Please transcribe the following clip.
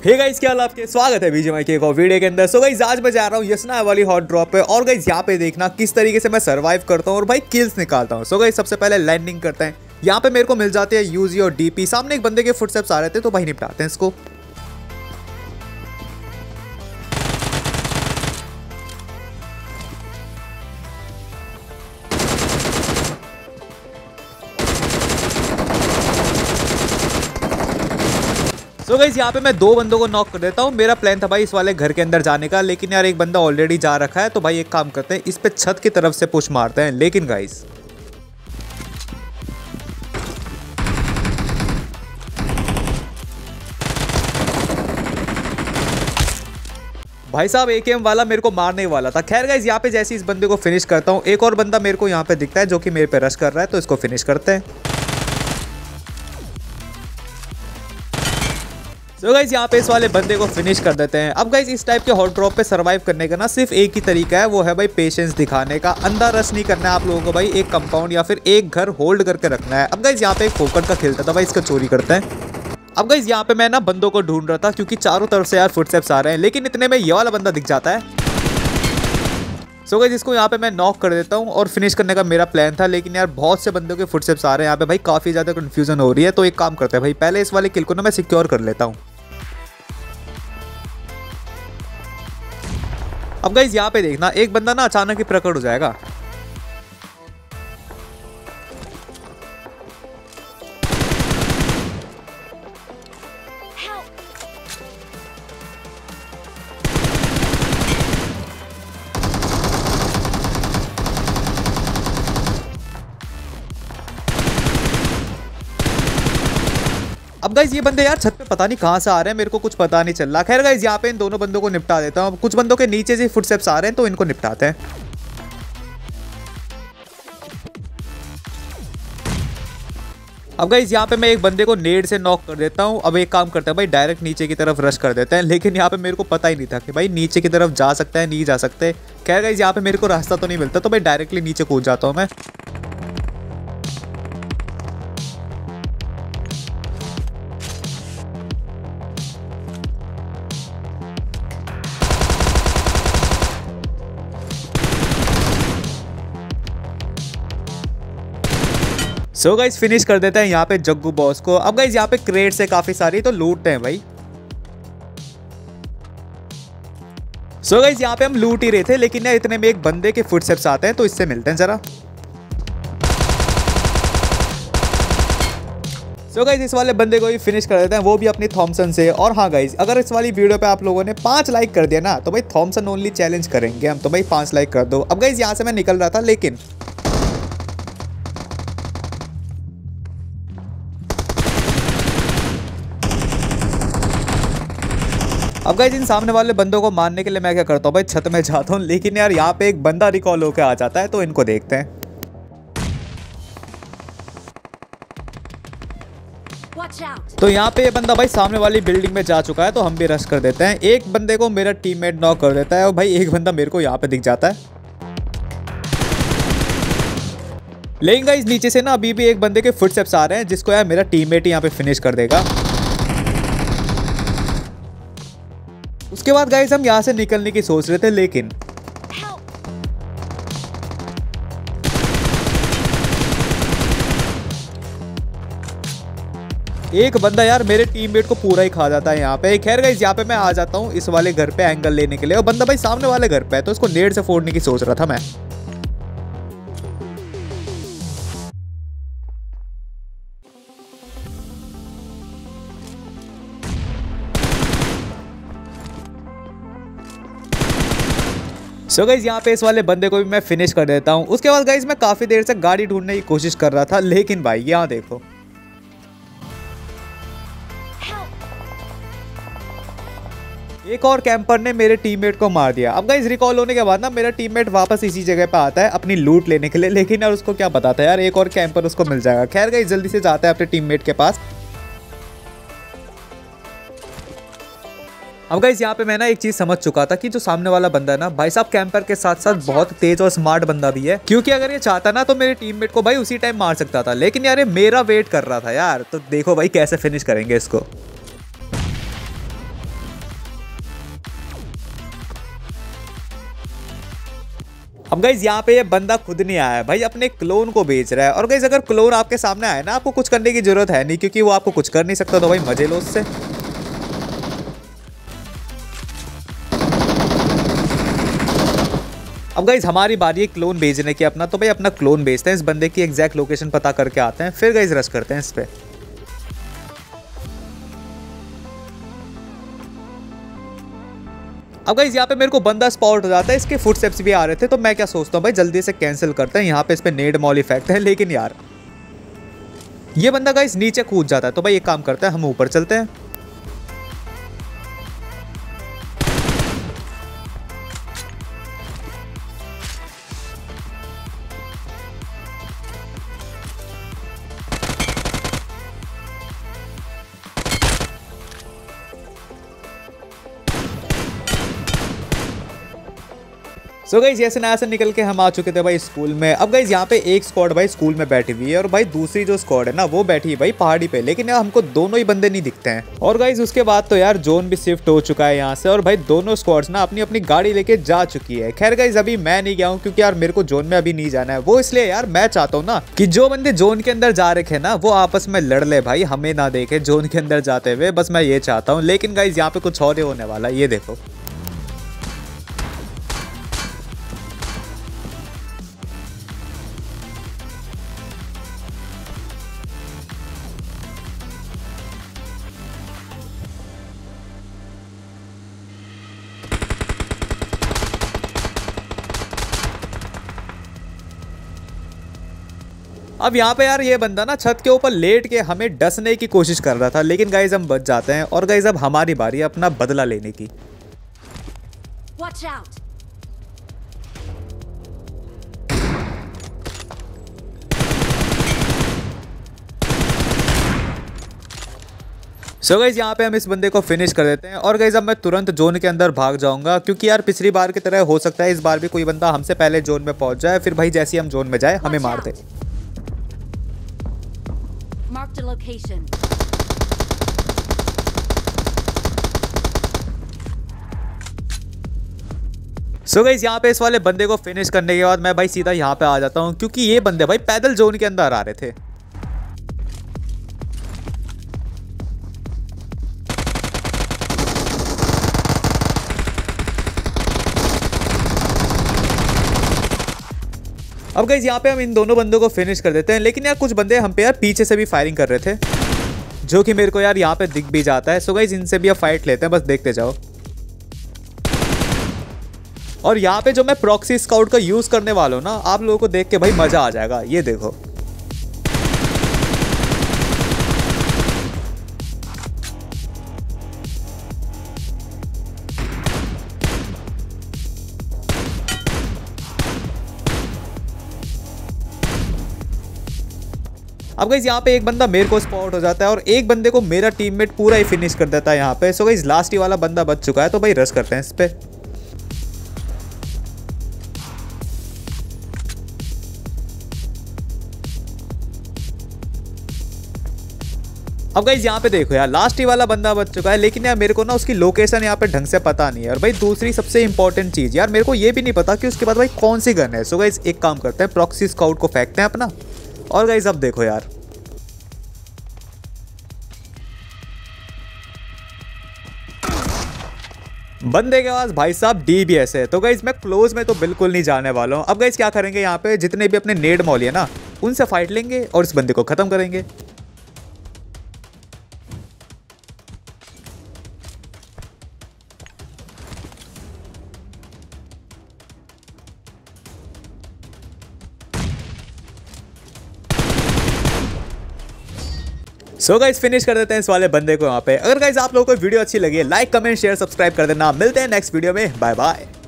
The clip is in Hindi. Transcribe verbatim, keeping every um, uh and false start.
हे गाइस, क्या हाल आपके। स्वागत है बीजीएमआई के एक और वीडियो के अंदर। सो गाइस, आज मैं जा रहा हूँ यसना वाली हॉट ड्रॉप पे और गाइस यहाँ पे देखना किस तरीके से मैं सर्वाइव करता हूँ और भाई किल्स निकालता हूँ। सो गाइस, सबसे पहले लैंडिंग करते हैं। यहाँ पे मेरे को मिल जाते हैं यूजी और डीपी। सामने एक बंदे के फुटस्टेप्स आ रहे थे तो भाई निपटाते हैं इसको। तो गाइस यहाँ पे मैं दो बंदों को नॉक कर देता हूँ। मेरा प्लान था भाई इस वाले घर के अंदर जाने का, लेकिन यार एक बंदा ऑलरेडी जा रखा है। तो भाई एक काम करते हैं, इस पे छत की तरफ से पुश मारते हैं। लेकिन गाइस भाई साहब एकेएम वाला मेरे को मारने वाला था। खैर गाइस, यहाँ पे जैसे इस बंदे को फिनिश करता हूँ, एक और बंदा मेरे को यहाँ पे दिखता है जो कि मेरे पे रश कर रहा है, तो इसको फिनिश करते हैं। तो गाइस यहाँ पे इस वाले बंदे को फिनिश कर देते हैं। अब गाइस इस टाइप के हॉट ड्रॉप पे सरवाइव करने का ना सिर्फ एक ही तरीका है, वो है भाई पेशेंस दिखाने का। अंदर रश नहीं करना है आप लोगों को भाई, एक कंपाउंड या फिर एक घर होल्ड करके रखना है। अब गाइस यहाँ पे एक फोकट का खेलता था भाई, इसका चोरी करते हैं। अब गाइस यहाँ पे मैं ना बंदों को ढूंढ रहा था क्योंकि चारों तरफ से यार फुटस्टेप्स आ रहे हैं, लेकिन इतने में ये वाला बंदा दिख जाता है। सो गाइस इसको यहाँ पे मैं नॉक कर देता हूँ और फिनिश करने का मेरा प्लान था, लेकिन यार बहुत से बंदों के फुटस्टेप्स आ रहे हैं यहाँ पे भाई, काफी ज्यादा कंफ्यूजन हो रही है। तो एक काम करते हैं भाई, पहले इस वाले किल को ना मैं सिक्योर कर लेता हूँ। अब गाइस यहाँ पे देखना, एक बंदा ना अचानक ही प्रकट हो जाएगा। अब गाइस ये बंदे यार छत पे पता नहीं कहां से आ रहे हैं, मेरे को कुछ पता नहीं चल रहा। खैर गाइस यहाँ पे इन दोनों बंदों को निपटा देता हूँ। कुछ बंदों के नीचे से फुटस्टेप्स आ रहे हैं तो इनको निपटाते हैं। अब गाइस यहाँ पे मैं एक बंदे को नेड से नॉक कर देता हूँ। अब एक काम करते हैं भाई, डायरेक्ट नीचे की तरफ रश कर देते हैं। लेकिन यहाँ पे मेरे को पता ही नहीं था कि भाई नीचे की तरफ जा सकता है, नहीं जा सकते। खैर गाइस यहाँ पे मेरे को रास्ता तो नहीं मिलता, तो भाई डायरेक्टली नीचे कूद जाता हूँ मैं। सो गाइस फिनिश कर देते हैं यहाँ पे जग्गू बॉस को। अब गाइस यहाँ पे क्रेट से काफी सारी तो लूटते हैं भाई। सो गाइस यहाँ पे हम लूट ही रहे थे, लेकिन यार इतने में एक बंदे के फुटस्टेप्स आते हैं, तो इससे मिलते हैं जरा। सो गाइस इस वाले बंदे को भी फिनिश कर देते हैं, वो भी अपनी थॉमसन से। और हाँ गाइस, अगर इस वाली वीडियो पे आप लोगों ने पांच लाइक कर दिया ना, तो भाई थॉमसन ओनली चैलेंज करेंगे हम। तो भाई पांच लाइक कर दो। अब गाइस यहाँ से मैं निकल रहा था, लेकिन अब गाइस इन सामने वाले बंदों को मारने के लिए मैं क्या करता हूँ भाई, छत में जाता हूँ। लेकिन यार यहाँ पे एक बंदा रिकॉल होकर आ जाता है, तो इनको देखते हैं। तो यहाँ पे ये बंदा भाई सामने वाली बिल्डिंग में जा चुका है, तो हम भी रश कर देते हैं। एक बंदे को मेरा टीममेट नॉक कर देता है और भाई एक बंदा मेरे को यहाँ पे दिख जाता है। लेकिन गाइस नीचे से ना अभी भी एक बंदे के फुटस्टेप्स आ रहे हैं, जिसको यार मेरा टीममेट यहाँ पे फिनिश कर देगा। उसके बाद गाइस हम यहाँ से निकलने की सोच रहे थे, लेकिन एक बंदा यार मेरे टीममेट को पूरा ही खा जाता है यहाँ पे। खैर गाइस यहाँ पे मैं आ जाता हूँ इस वाले घर पे एंगल लेने के लिए, और बंदा भाई सामने वाले घर पे है, तो इसको नेड से फोड़ने की सोच रहा था मैं। सो गाइस यहाँ पे इस वाले बंदे को भी मैं फिनिश कर देता हूँ। उसके बाद गाइस मैं काफी देर से गाड़ी ढूंढने की कोशिश कर रहा था, लेकिन भाई यहाँ देखो, एक और कैंपर ने मेरे टीममेट को मार दिया। अब गाइस रिकॉल होने के बाद ना मेरा टीममेट वापस इसी जगह पे आता है अपनी लूट लेने के लिए, लेकिन यार उसको क्या पता था यार एक और कैंपर उसको मिल जाएगा। खैर गाइस जल्दी से जाता है अपने टीममेट के पास। अब गाइस यहाँ पे मैं ना एक चीज समझ चुका था कि जो सामने वाला बंदा है ना भाई साहब, कैंपर के साथ साथ बहुत तेज और स्मार्ट बंदा भी है। क्योंकि अगर ये चाहता ना तो मेरे टीममेट को भाई उसी टाइम मार सकता था, लेकिन यार ये मेरा वेट कर रहा था यार। तो देखो भाई कैसे फिनिश करेंगे इसको। अब गाइज यहाँ पे ये बंदा खुद नहीं आया है भाई, अपने क्लोन को बेच रहा है। और गाइज अगर क्लोन आपके सामने आए ना, आपको कुछ करने की जरूरत है नहीं, क्योंकि वो आपको कुछ कर नहीं सकता, तो भाई मजे लो उससे। अब गाइज हमारी बारी है क्लोन भेजने की अपना, तो भाई अपना क्लोन भेजते हैं, इस बंदे की एग्जैक्ट लोकेशन पता करके आते हैं, फिर गाइज रश करते हैं इस पे। अब गाइज यहाँ पे मेरे को बंदा स्पॉट हो जाता है, इसके फुटस्टेप्स भी आ रहे थे, तो मैं क्या सोचता हूँ भाई जल्दी से कैंसिल करते हैं। यहाँ पे इस पे नेड मॉल इफेक्ट है, लेकिन यार ये बंदा गाइज नीचे कूद जाता है, तो भाई एक काम करते हैं हम ऊपर चलते हैं। सो गाइज ऐसे ना ऐसे निकल के हम आ चुके थे भाई स्कूल में। अब गाइज यहाँ पे एक स्क्वाड भाई स्कूल में बैठी हुई है, और भाई दूसरी जो स्क्वाड है ना वो बैठी है भाई पहाड़ी पे, लेकिन यार हमको दोनों ही बंदे नहीं दिखते हैं। और गाइज उसके बाद तो यार जोन भी शिफ्ट हो चुका है यहाँ से, और भाई दोनों स्क्वाड्स ना अपनी अपनी गाड़ी लेके जा चुकी है। खैर गाइज अभी मैं नहीं गया हूँ, क्योंकि यार मेरे को जोन में अभी नहीं जाना है। वो इसलिए यार मैं चाहता हूँ ना कि जो बंदे जोन के अंदर जा रखे ना वो आपस में लड़ ले भाई, हमें ना देखे जोन के अंदर जाते हुए, बस मैं ये चाहता हूँ। लेकिन गाइज यहाँ पे कुछ और ही होने वाला है, ये देखो। अब यहाँ पे यार ये बंदा ना छत के ऊपर लेट के हमें डसने की कोशिश कर रहा था, लेकिन गाइज हम बच जाते हैं। और गाइज अब हमारी बारी है अपना बदला लेने की। Watch out. सो गाइज यहाँ पे हम इस बंदे को फिनिश कर देते हैं। और गाइज अब मैं तुरंत जोन के अंदर भाग जाऊंगा, क्योंकि यार पिछली बार की तरह हो सकता है इस बार भी कोई बंदा हमसे पहले जोन में पहुंच जाए, फिर भाई जैसे हम जोन में जाए हमें मार दे। Marked a location. So so guys यहाँ पे इस वाले बंदे को फिनिश करने के बाद मैं भाई सीधा यहाँ पे आ जाता हूँ, क्योंकि ये बंदे भाई पैदल जोन के अंदर आ रहे थे। अब गाइस यहाँ पे हम इन दोनों बंदों को फिनिश कर देते हैं, लेकिन यार कुछ बंदे हम पे यार पीछे से भी फायरिंग कर रहे थे, जो कि मेरे को यार यहाँ पे दिख भी जाता है। सो गाइस इनसे भी अब फाइट लेते हैं, बस देखते जाओ। और यहाँ पे जो मैं प्रॉक्सी स्काउट का यूज करने वाला हूँ ना, आप लोगों को देख के भाई मजा आ जाएगा, ये देखो। अब गाइस यहाँ पे एक बंदा मेरे को स्पॉट हो जाता है, और एक बंदे को मेरा टीममेट पूरा ही फिनिश कर देता है यहाँ पे। सो गाइस लास्ट ही वाला बंदा बच चुका है, तो भाई रश करते हैं इस पे। अब गाइस यहाँ पे देखो यार लास्ट ही वाला बंदा बच चुका है, लेकिन यार मेरे को ना उसकी लोकेशन यहाँ पे ढंग से पता नहीं है। और भाई दूसरी सबसे इंपॉर्टेंट चीज यार मेरे को ये भी नहीं पता कि उसके बाद भाई कौन सी गन है। सो गाइस एक काम करते हैं, प्रॉक्सी स्काउट को फेंकते हैं अपना। और गाइस अब देखो यार बंदे के पास भाई साहब डी बी एस है, तो गाइस मैं क्लोज में तो बिल्कुल नहीं जाने वाला हूँ। अब गाइस क्या करेंगे, यहाँ पे जितने भी अपने नेड मॉल है ना उनसे फाइट लेंगे और इस बंदे को खत्म करेंगे। सो गाइस फिनिश कर देते हैं इस वाले बंदे को यहाँ पे। अगर गाइस आप लोगों को वीडियो अच्छी लगी है, लाइक कमेंट शेयर सब्सक्राइब कर देना। मिलते हैं नेक्स्ट वीडियो में, बाय बाय।